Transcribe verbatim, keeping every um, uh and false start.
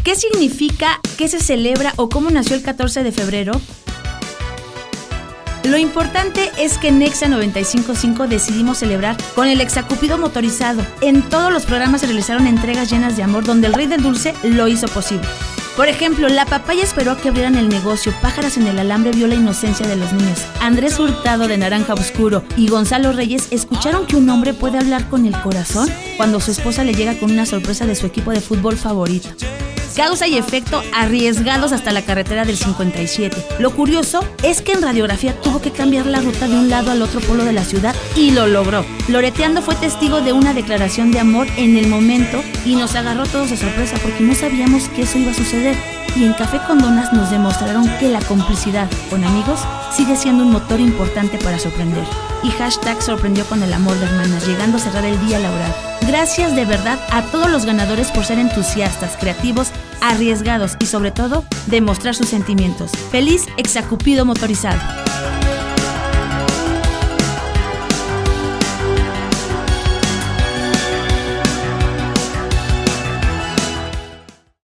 ¿Qué significa, qué se celebra o cómo nació el catorce de febrero? Lo importante es que en Exa noventa y cinco punto cinco decidimos celebrar con el Exacupido motorizado. En todos los programas se realizaron entregas llenas de amor donde el rey del dulce lo hizo posible. Por ejemplo, La Papaya esperó a que abrieran el negocio, Pájaras en el Alambre vio la inocencia de los niños, Andrés Hurtado de Naranja Oscuro y Gonzalo Reyes escucharon que un hombre puede hablar con el corazón cuando su esposa le llega con una sorpresa de su equipo de fútbol favorito. Causa y efecto, Arriesgados hasta la carretera del cincuenta y siete. Lo curioso es que en radiografía tuvo que cambiar la ruta de un lado al otro polo de la ciudad y lo logró. Loreteando fue testigo de una declaración de amor en el momento y nos agarró todos de sorpresa porque no sabíamos que eso iba a suceder. Y en Café con Donas nos demostraron que la complicidad con amigos sigue siendo un motor importante para sorprender. Y hashtag sorprendió con el amor de hermanas, llegando a cerrar el día laboral. Gracias de verdad a todos los ganadores por ser entusiastas, creativos, arriesgados y sobre todo demostrar sus sentimientos. ¡Feliz Exacupido motorizado!